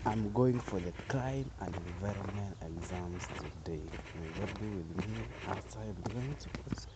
I'm going for the crime and environment exams today. My God be with me as I'm going to put